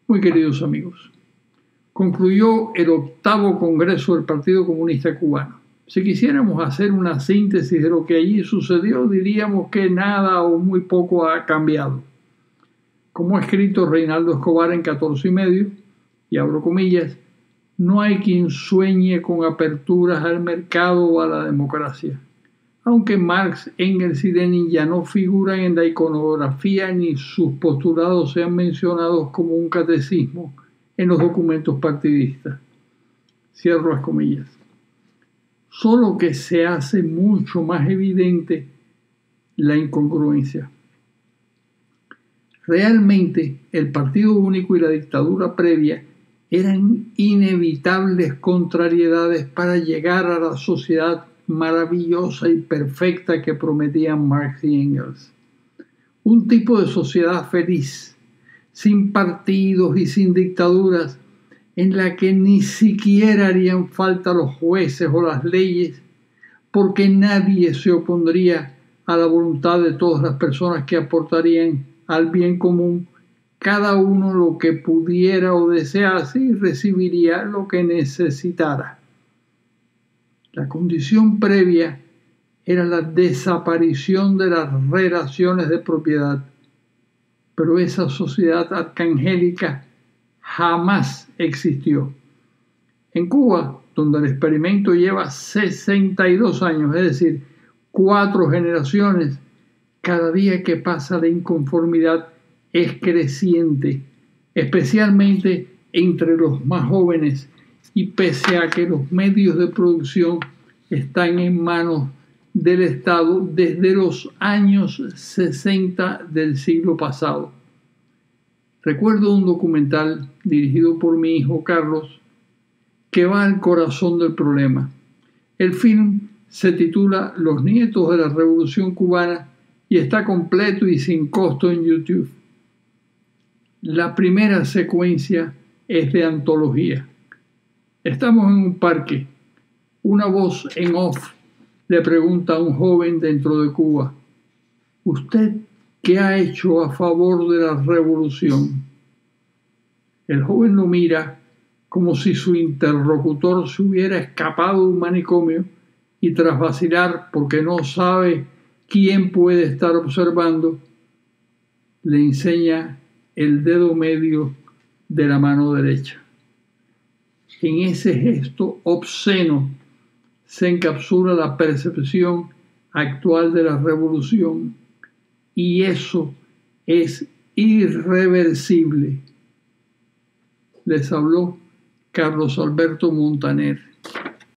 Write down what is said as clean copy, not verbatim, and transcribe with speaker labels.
Speaker 1: Muy queridos amigos, concluyó el 8º Congreso del Partido Comunista Cubano. Si quisiéramos hacer una síntesis de lo que allí sucedió, diríamos que nada o muy poco ha cambiado. Como ha escrito Reinaldo Escobar en 14 y medio, y abro comillas, no hay quien sueñe con aperturas al mercado o a la democracia. Aunque Marx, Engels y Lenin ya no figuran en la iconografía ni sus postulados sean mencionados como un catecismo en los documentos partidistas. Cierro las comillas. Solo que se hace mucho más evidente la incongruencia. Realmente el Partido Único y la dictadura previa eran inevitables contrariedades para llegar a la sociedad maravillosa y perfecta que prometían Marx y Engels. Un tipo de sociedad feliz, sin partidos y sin dictaduras, en la que ni siquiera harían falta los jueces o las leyes, porque nadie se opondría a la voluntad de todas las personas que aportarían al bien común, cada uno lo que pudiera o desease y recibiría lo que necesitara. La condición previa era la desaparición de las relaciones de propiedad, pero esa sociedad arcangélica jamás existió. En Cuba, donde el experimento lleva 62 años, es decir, 4 generaciones, cada día que pasa la inconformidad es creciente, especialmente entre los más jóvenes, y pese a que los medios de producción están en manos del Estado desde los años 60 del siglo pasado. Recuerdo un documental dirigido por mi hijo Carlos que va al corazón del problema. El film se titula Los nietos de la Revolución Cubana y está completo y sin costo en YouTube. La primera secuencia es de antología. Estamos en un parque. Una voz en off le pregunta a un joven dentro de Cuba, ¿usted qué ha hecho a favor de la revolución? El joven lo mira como si su interlocutor se hubiera escapado de un manicomio y tras vacilar porque no sabe quién puede estar observando, le enseña el dedo medio de la mano derecha. En ese gesto obsceno se encapsula la percepción actual de la revolución y eso es irreversible. Les habló Carlos Alberto Montaner.